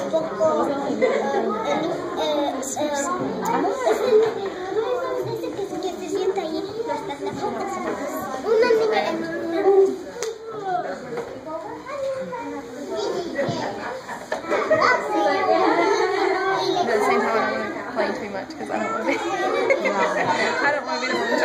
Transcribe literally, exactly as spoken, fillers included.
poco... Eh, eh, eh, es el... Ese que, que se sienta ahí, las plataformas. Una niña en un... But at the same time, I don't want to complain too much because I don't want to be. I don't want to be the one